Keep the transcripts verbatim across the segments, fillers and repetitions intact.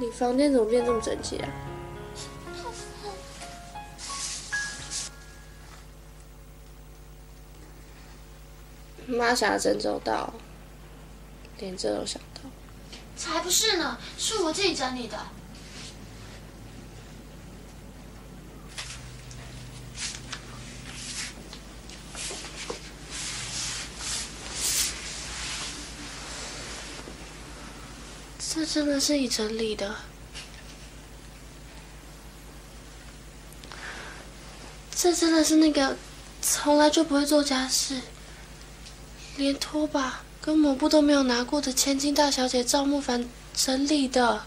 你房间怎么变这么整齐啊？妈想的真周到，连这都想到。 才不是呢，是我自己整理的。 这真的是你整理的？这真的是那个从来就不会做家事，连拖把跟抹布都没有拿过的千金大小姐赵慕凡整理的。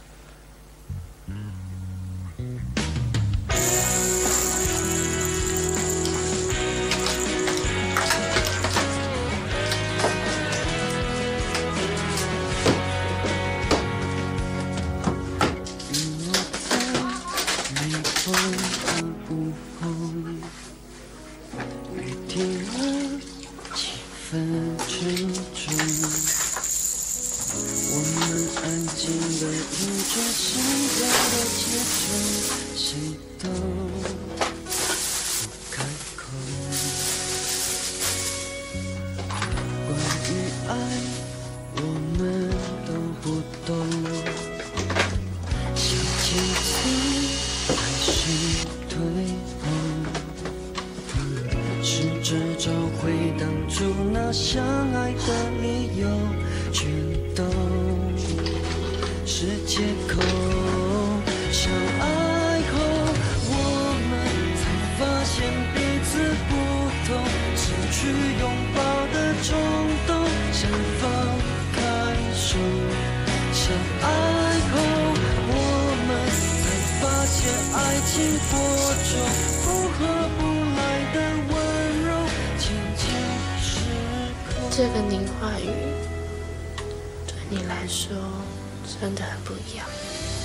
这个凝华语对你来说真的很不一样。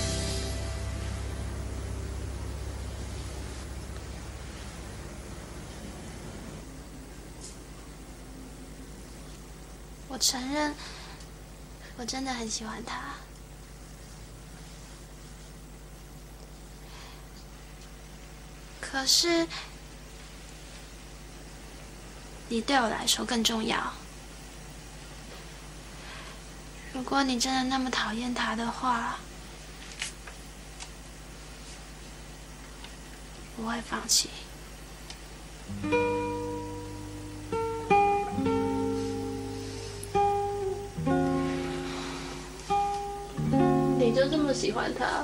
我承认，我真的很喜欢他。可是，你对我来说更重要。如果你真的那么讨厌他的话，我会放弃。 你就这么喜欢他？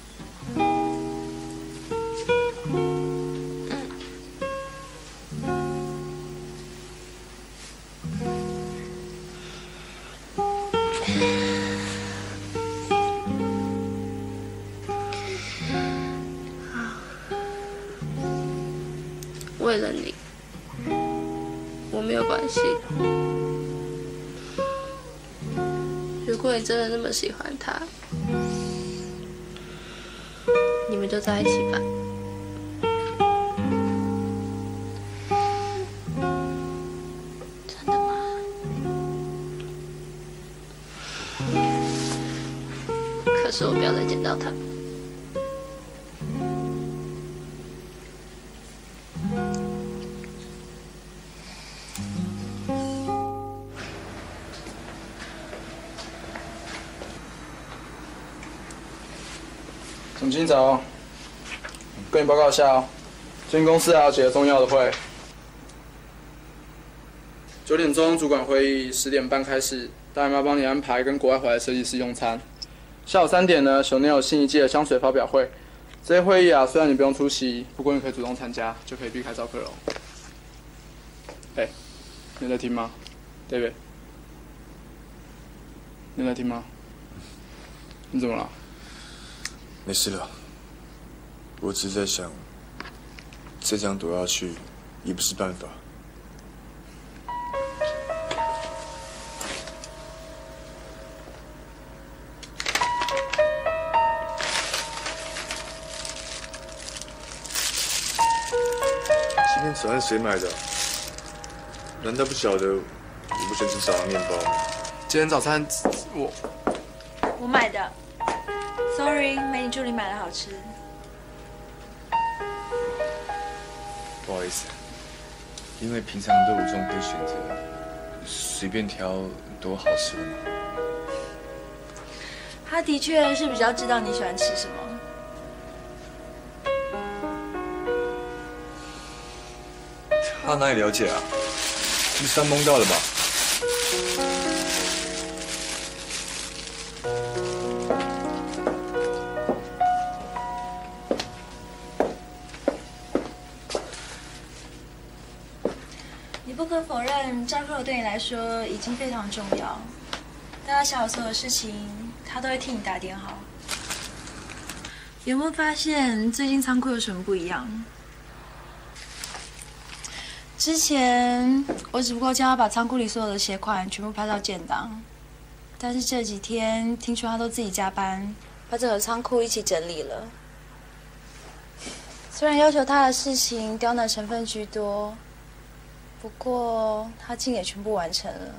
为了你，我没有关系。如果你真的那么喜欢他，你们就在一起吧。 真的吗？ 可是我不要再见到他。 总经理早，跟你报告一下哦，最近公司还有几个重要的会。九点钟主管会议，十点半开始，大姨妈帮你安排跟国外回来设计师用餐。下午三点呢，熊内有新一季的香水发表会。这些会议啊，虽然你不用出席，不过你可以主动参加，就可以避开招客了。哎，你在听吗 ，David？ 你在听吗？你怎么了？ 没事了，我只是在想，再这样躲下去也不是办法。今天早餐谁买的？难道不晓得我不喜欢吃早上面包吗？ 今天早餐我我买的。 Sorry， 美女助理买的好吃。 不好意思，因为平常都有这种可以选择，随便挑都好吃的嘛。 他的确是比较知道你喜欢吃什么。 他哪里了解啊？你是他蒙到了吧？ 你不可否认，赵克对你来说已经非常重要。大大小小所有事情，他都会替你打点好。有没有发现最近仓库有什么不一样？之前我只不过叫他把仓库里所有的鞋款全部拍到建档，但是这几天听说他都自己加班，把整个仓库一起整理了。虽然要求他的事情刁难成分居多，不过他竟也全部完成了。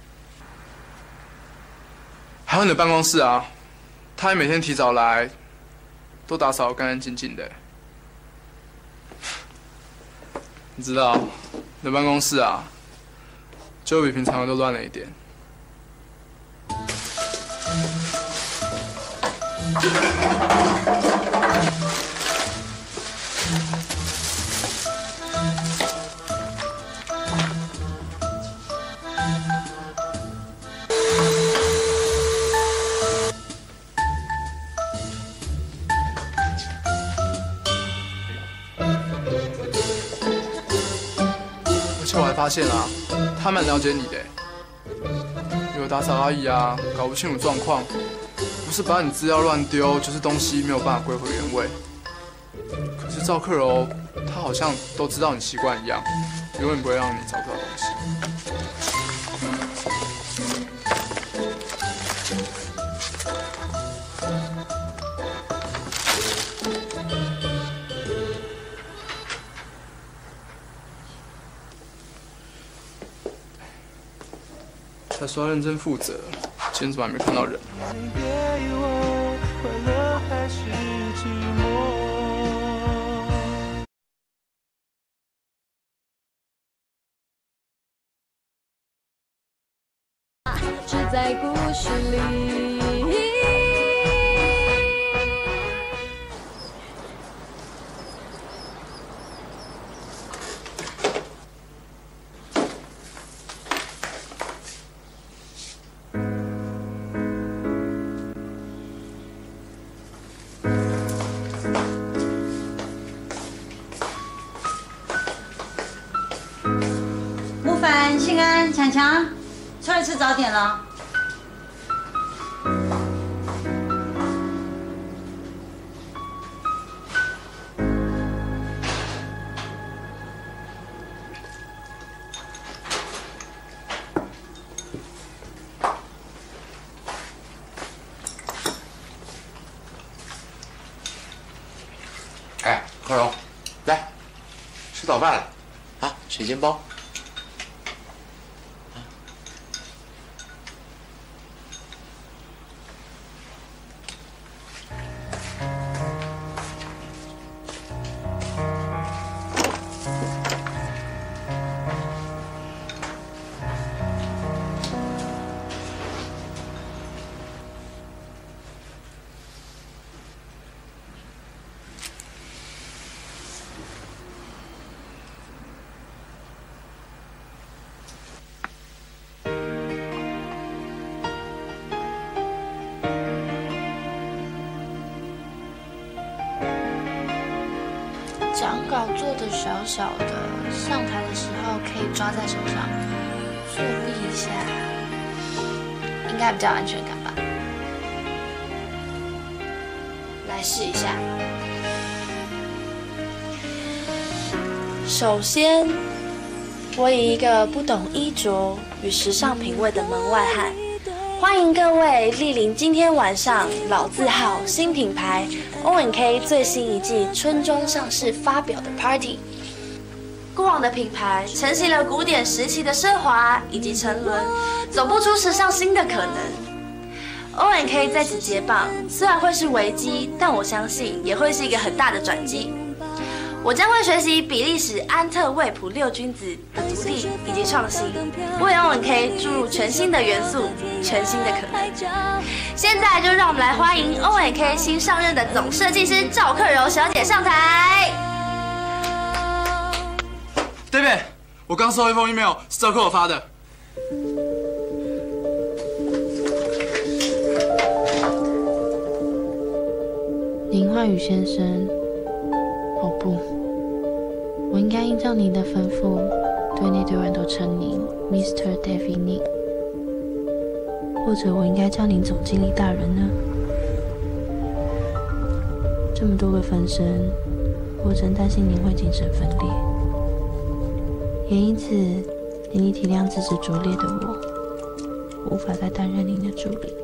还有你的办公室啊，他也每天提早来，都打扫得干干净净的。你知道，你的办公室啊，就比平常都乱了一点。而且我还发现啊，他蛮了解你的。有打扫阿姨啊，搞不清楚状况，不是把你资料乱丢，就是东西没有办法归回原位。可是赵克柔，他好像都知道你习惯一样，永远不会让你找不到东西。他说要认真负责，今天怎么还没看到人？ 只在故事里。 木凡、信安、强强，出来吃早点了。 哎，克柔，来，吃早饭了啊，水煎包。 讲稿做的小小的，上台的时候可以抓在手上，作弊一下，应该比较安全感吧。来试一下。首先，我以一个不懂衣着与时尚品味的门外汉，欢迎各位莅临今天晚上老字号新品牌 O and K 最新一季春装上市发表的 Party。过往的品牌承袭了古典时期的奢华以及沉沦，走不出时尚新的可能。 O N K 在此接棒，虽然会是危机，但我相信也会是一个很大的转机。我将会学习比利时安特卫普六君子的独立以及创新，为 O N K 注入全新的元素，全新的可能。现在就让我们来欢迎 O N K 新上任的总设计师赵克柔小姐上台。 David， 我刚收到一封 email， 是赵克柔发的。 林焕宇先生，哦不，我应该依照您的吩咐，对内对外都称您 Mister David Nick， 或者我应该叫您总经理大人呢？这么多个分身，我真担心您会精神分裂，也因此，请你体谅资质拙劣的我，无法再担任您的助理。